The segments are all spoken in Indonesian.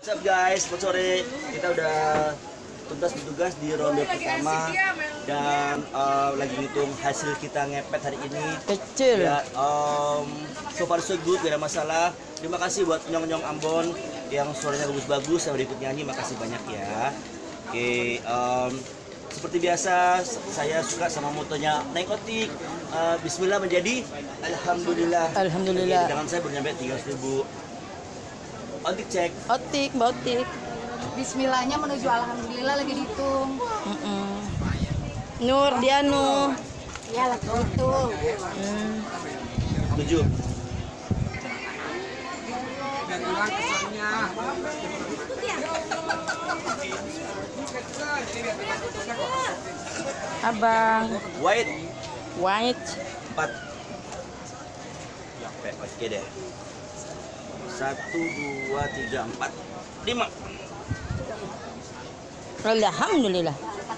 What's up guys, selamat sore. Kita udah tuntas bertugas di ronde pertama dan lagi hitung hasil kita ngepet hari ini. Kecil. Ya, so far so good, gak ada masalah. Terima kasih buat nyong-nyong Ambon yang suaranya bagus-bagus, yang berikut nyanyi, makasih banyak ya. Oke, seperti biasa saya suka sama motonya naik otik. Bismillah menjadi Alhamdulillah. Alhamdulillah. Oke, dengan saya baru nyampe 300.000. Otik cek. Otik, mbak otik. Bismillahnya menuju alhamdulillah lagi dihitung. Nur Dianu. Ya lagi dihitung. 7. Abang. White. 4. 4. Oke deh. 1, 2, 3, 4, 5. Alhamdulillah.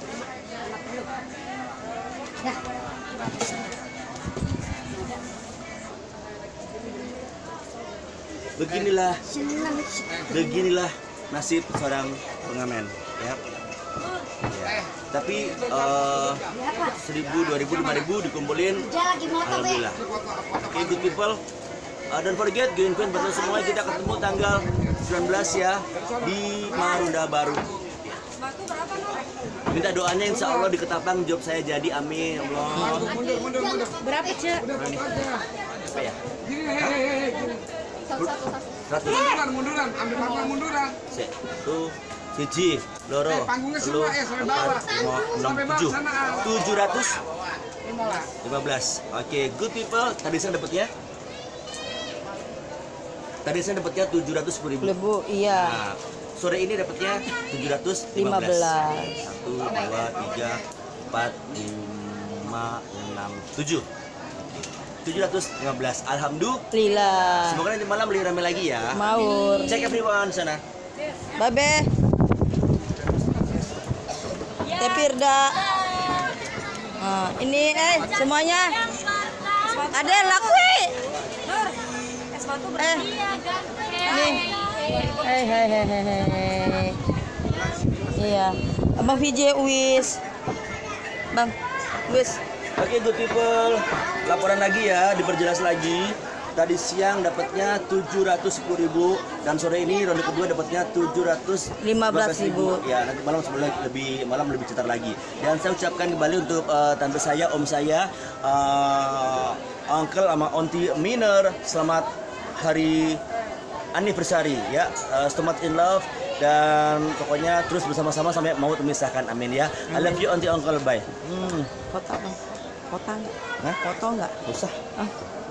Beginilah nasib seorang pengamen ya. Tapi 1.000, 2.000, 5.000 dikumpulin, alhamdulillah. Oke, good people. Don't forget, Green Queen betul semua, kita ketemu tanggal 19 ya di Marunda Baru. Minta doanya insya Allah di Ketapang job saya jadi, amin ya Allah. Berapa Cek? Apa ya? 100. Munduran, ambil panggung munduran. Tuh, siji, loro, telu, 4, 5, 6, 7, 715. Oke, good people. Tadi saya dapatnya 710.000. Lebu, iya. Nah, sore ini dapatnya 715. 1, 2, 3, 4, 5, 6, 7. 715. Alhamdulillah. Semoga nanti malam lebih ramai lagi ya. Maur. Cek everyone sana. Babe. Tepirda. Ini semuanya. Ada lakui. Nih. Hei. Iya. Abang VJ Uwis. Bang Uwis. Oke, good people. Laporan lagi ya, diperjelas lagi. Tadi siang dapatnya 710.000 dan sore ini ronde kedua dapatnya 715.000. Ya, nanti malam lebih cetar lagi. Dan saya ucapkan kembali untuk tante saya, om saya, uncle sama onti Miner, selamat hari anniversary ya. Selamat in love dan pokoknya terus bersama-sama sampai mau memisahkan, amin ya. I love you onti uncle, bye. Foto bang. Foto nggak? Hah? Foto nggak? Usah. Ah.